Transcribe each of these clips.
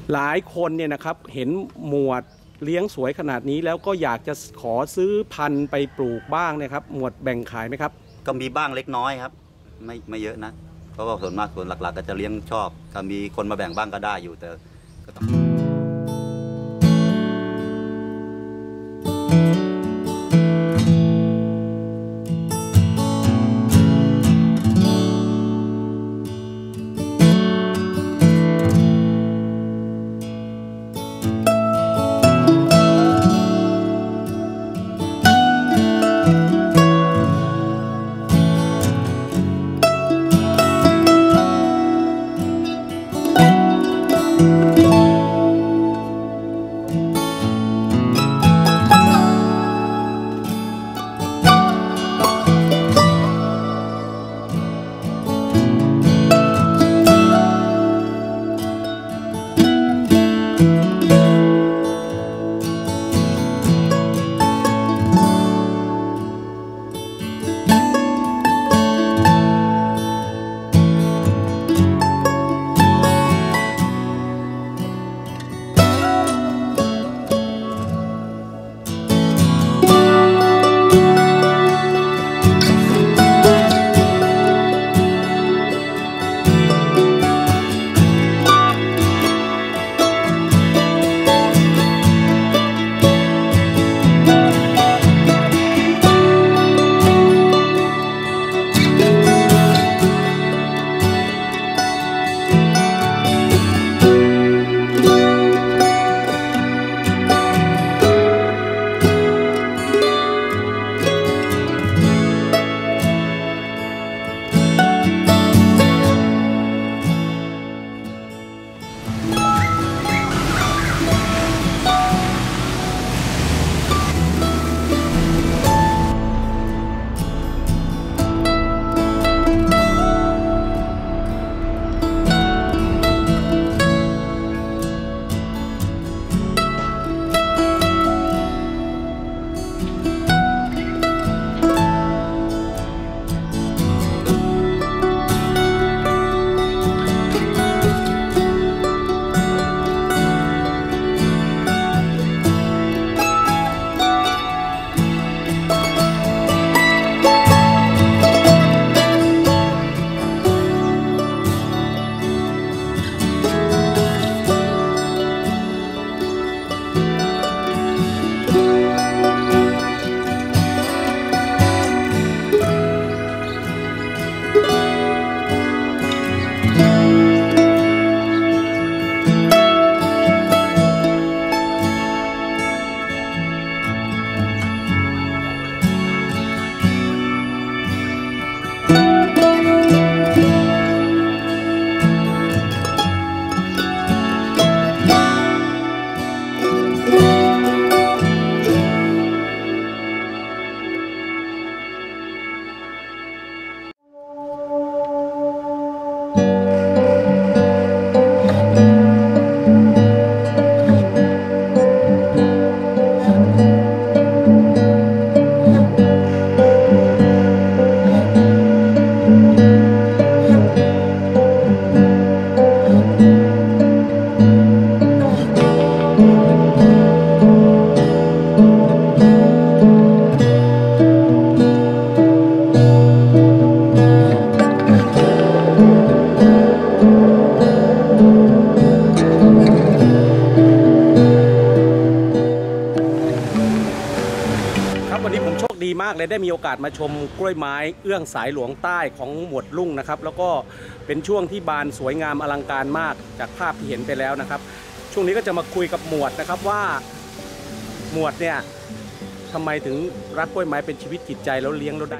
หลายคนเนี่ยนะครับเห็นหมวดเลี้ยงสวยขนาดนี้แล้วก็อยากจะขอซื้อพันธุ์ไปปลูกบ้างนะครับหมวดแบ่งขายไหมครับก็มีบ้างเล็กน้อยครับไม่เยอะนะเพราะว่าส่วนมากส่วนหลักๆก็จะเลี้ยงชอบถ้ามีคนมาแบ่งบ้างก็ได้อยู่แต่ก็ต้องวันนี้ผมโชคดีมากเลยได้มีโอกาสมาชมกล้วยไม้เอื้องสายหลวงใต้ของหมวดลุ่งนะครับแล้วก็เป็นช่วงที่บานสวยงามอลังการมากจากภาพที่เห็นไปแล้วนะครับช่วงนี้ก็จะมาคุยกับหมวดนะครับว่าหมวดเนี่ยทำไมถึงรักกล้วยไม้เป็นชีวิตจิตใจแล้วเลี้ยงแล้วได้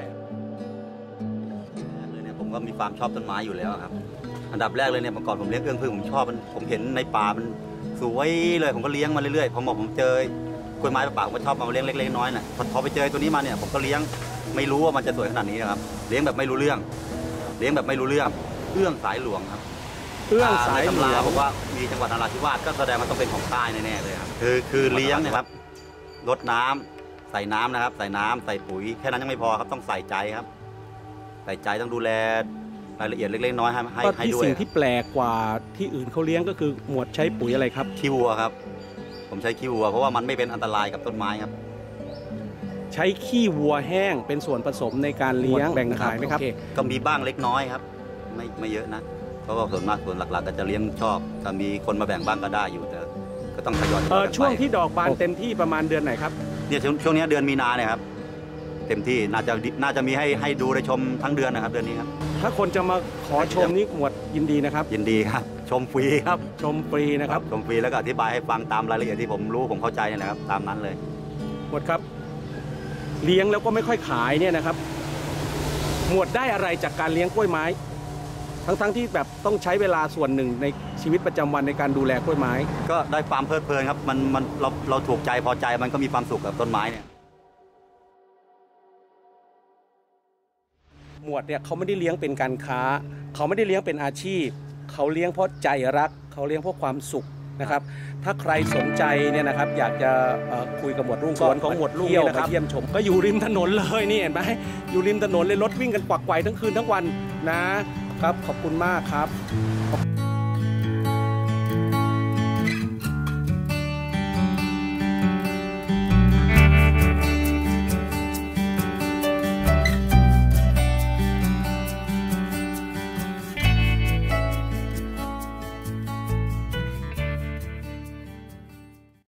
เลยเนี่ยผมก็มีความชอบต้นไม้อยู่แล้วครับอันดับแรกเลยเนี่ยเมื่อก่อนผมเลี้ยงเอื้องพึ่งผมชอบมันผมเห็นในป่ามันสวยเลยผมก็เลี้ยงมาเรื่อยๆพอผมเจอกล้วยไม้ป่าผมก็ชอบมาเลี้ยงเล็กๆน้อยๆน่ะพอไปเจอตัวนี้มาเนี่ยผมก็เลี้ยงไม่รู้ว่ามันจะสวยขนาดนี้นะครับเลี้ยงแบบไม่รู้เรื่องเลี้ยงแบบไม่รู้เรื่องเอื้องสายหลวงครับเอื้องสายหลวงบอกว่ามีจังหวัดนราธิวาสก็แสดงว่าต้องเป็นของใต้แน่ๆเลยครับคือเลี้ยงเนี่ยครับรดน้ำใส่น้ำนะครับใส่น้ำใส่ปุ๋ยแค่นั้นยังไม่พอครับต้องใส่ใจครับใส่ใจต้องดูแลรายละเอียดเล็กๆน้อยๆให้ก็ให้ที่ด้วยสิ่งที่แปลกกว่าที่อื่นเขาเลี้ยงก็คือหมวดใช้ปุ๋ยอะไรครับขี้วัวครับผมใช้ขี้วัวเพราะว่ามันไม่เป็นอันตรายกับต้นไม้ครับใช้ขี้วัวแห้งเป็นส่วนผสมในการเลี้ยงแบ่งขายไหมครับก็มีบ้างเล็กน้อยครับไม่เยอะนะเพราะว่าส่วนมากส่วนหลักๆก็จะเลี้ยงชอบถ้ามีคนมาแบ่งบ้างก็ได้อยู่แต่ก็ต้องทยอยกันไปช่วงที่ดอกบานเต็มที่ประมาณเดือนไหนครับเนี่ยช่วงนี้เดือนมีนาเนี่ยครับเต็มที่น่าจะมีให้ดูได้ชมทั้งเดือนนะครับเดือนนี้ครับถ้าคนจะมาขอชมนี่หมวดยินดีนะครับยินดีครับชมฟรีครับชมฟรีนะครับชมฟรีแล้วก็อธิบายให้ฟังตามรายละเอียดที่ผมรู้ผมเข้าใจนี่แหละครับตามนั้นเลยหมวดครับ เลี้ยงแล้วก็ไม่ค่อยขายเนี่ยนะครับ หมวดได้อะไรจากการเลี้ยงกล้วยไม้ ทั้งที่แบบต้องใช้เวลาส่วนหนึ่งในชีวิตประจำวันในการดูแลกล้วยไม้ก็ได้ความเพลิดเพลินครับมันเราถูกใจพอใจมันก็มีความสุขกับต้นไม้เนี่ยหมวดเนี่ยเขาไม่ได้เลี้ยงเป็นการค้า เขาไม่ได้เลี้ยงเป็นอาชีพ เขาเลี้ยงเพราะใจรัก เขาเลี้ยงเพราะความสุขนะครับ ถ้าใครสนใจเนี่ยนะครับ อยากจะคุยกับหมวดรุ่งสวนของหมวดรุ่งนี่นะครับเยี่ยมชมก็อยู่ริมถนนเลยนี่เห็นไหมอยู่ริมถนนเลยรถวิ่งกันกวักไกวทั้งคืนทั้งวันนะครับขอบคุณมากครับ